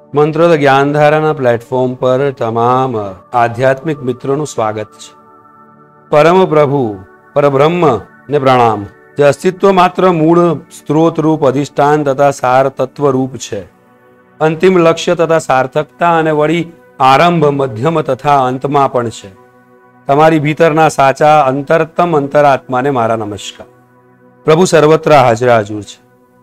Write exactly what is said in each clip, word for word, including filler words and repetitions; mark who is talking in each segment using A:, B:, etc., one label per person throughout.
A: મંત્રો the જ્ઞાનધારાના platform પર તમામ આધ્યાત્મિક મિત્રોનું સ્વાગત છે। પરમ પ્રભુ પરબ્રહ્મ ને પ્રણામ। જે અસ્તિત્વ માત્ર મૂળ સ્ત્રોત રૂપ અધિષ્ઠાન તથા સાર તત્વ રૂપ છે, અંતિમ લક્ષ્ય તથા સાર્થકતા અને વળી આરંભ મધ્યમ તથા અંતમાં પણ છે। તમારી ભીતરના સાચા અંતરતમ અંતરાત્માને મારા નમસ્કાર। પ્રભુ સર્વત્ર હાજર હાજર છે।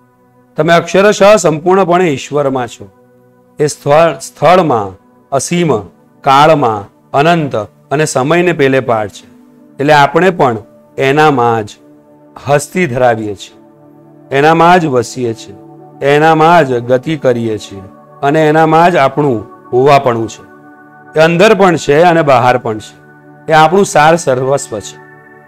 A: તમે અક્ષરશઃ સંપૂર્ણપણે ઈશ્વરમાં છો। એ સ્થળ સ્થળમાં અસીમ, કાળમાં અનંત અને સમયને પેલે પાડ છે। એટલે આપણે પણ એનામાં જ હસ્તી ધરાવીએ છીએ, એનામાં જ વસીએ છીએ, એનામાં જ ગતિ કરીએ છીએ અને એનામાં જ આપણું હોવાપણું છે। એ અંદર પણ છે અને બહાર પણ છે। એ આપણું સાર સર્વસ્વ છે।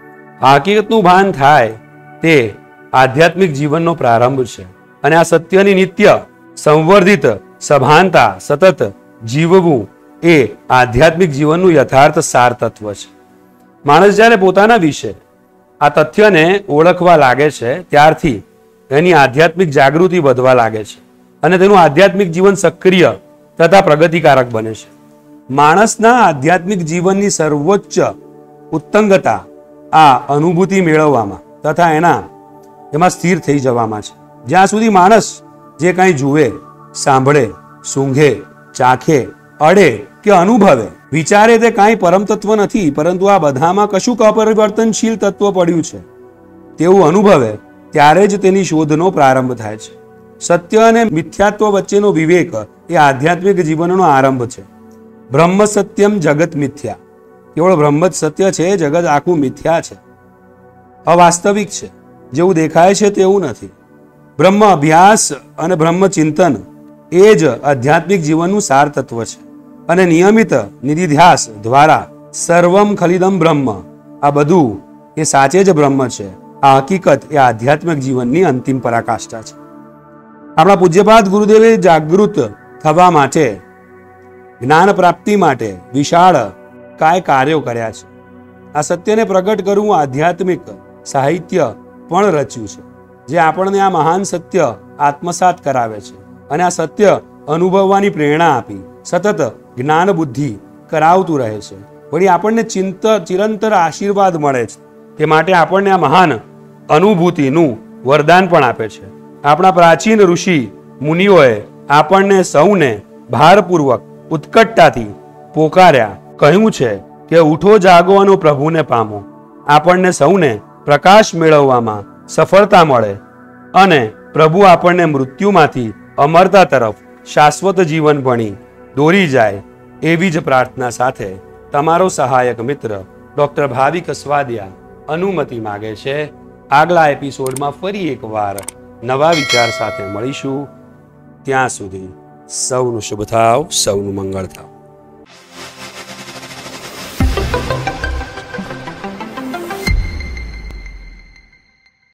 A: હકીકતનું ભાન થાય તે આધ્યાત્મિક જીવનનો પ્રારંભ છે અને આ સત્યની નિત્ય સંવર્ધિત સભાનતા સતત જીવવું એ આધ્યાત્મિક જીવનનું યથાર્થ સાર તત્વ છે। માણસ જ્યારે પોતાના વિશે આ તથ્યને ઓળખવા લાગે છે ત્યારથી એની આધ્યાત્મિક જાગૃતિ વધવા લાગે છે અને તેનું આધ્યાત્મિક જીવન સક્રિય તથા પ્રગતિકારક બને છે। માણસના આધ્યાત્મિક જીવનની સર્વોચ્ચ ઉત્તંગતા આ અનુભૂતિ મેળવવામાં તથા એના એમાં સ્થિર થઈ જવામાં છે। જ્યાં સુધી માણસ જે કાંઈ જુએ, સાંભળે, સૂંઘે, ચાખે, અડે કે અનુભવે, વિચારે તે કાંઈ પરમ તત્વ નથી, પરંતુ આ બધામાં કશુંક અપરિવર્તનશીલ તત્વ પડ્યું છે તેવું અનુભવે ત્યારે જ તેની શોધનો પ્રારંભ થાય છે। સત્ય અને મિથ્યાત્વ વચ્ચેનો વિવેક એ આધ્યાત્મિક જીવનનો આરંભ છે। બ્રહ્મ સત્યમ જગત મિથ્યા, કેવળ બ્રહ્મ જ સત્ય છે, જગત આખું મિથ્યા છે, અવાસ્તવિક છે, જેવું દેખાય છે તેવું નથી। બ્રહ્મ અભ્યાસ અને બ્રહ્મ ચિંતન એ જ આધ્યાત્મિક જીવનનું સાર તત્વ છે અને નિયમિત નિધિધ્યાસ દ્વારા સર્વમ ખલિદમ બ્રહ્મ, આ બધું એ સાચે જ બ્રહ્મ છે। આ હકીકત એ આધ્યાત્મિક જીવનની અંતિમ પરાકાષ્ઠા છે। આપણા પૂજ્યપાદ ગુરુદેવે જાગૃત થવા માટે, જ્ઞાન પ્રાપ્તિ માટે વિશાળ કાય કાર્યો કર્યા છે। આ સત્યને પ્રગટ કરવું આધ્યાત્મિક સાહિત્ય પણ રચ્યું છે, જે આપણને આ મહાન સત્ય આત્મસાત કરાવે છે અને આ સત્ય અનુભવવાની પ્રેરણા આપી સતત જ્ઞાન બુદ્ધિ કરાવતું રહે છે। વળી આપણને ચિંત ચિરંતર આશીર્વાદ મળે છે, તે માટે આપણને આ મહાન અનુભૂતિનું વરદાન પણ આપે છે। આપણા પ્રાચીન ઋષિ મુનિઓએ આપણને સૌને ભારપૂર્વક ઉત્કટતાથી પોકાર્યા, કહ્યું છે કે ઉઠો જાગો અને પ્રભુને પામો। આપણને સૌને પ્રકાશ મેળવવામાં સફળતા મળે અને પ્રભુ આપણને મૃત્યુમાંથી અમરતા તરફ શાશ્વત જીવન ભણી દોરી જાય, એવી જ પ્રાર્થના સાથે તમારો સહાયક મિત્ર ડોક્ટર ભાવિક સ્વાદિયા અનુમતિ માગે છે। આગલા એપિસોડમાં ફરી એકવાર નવા વિચાર સાથે મળીશું। ત્યાં સુધી સૌનું શુભ થાવ, સૌનું મંગળ થાવ।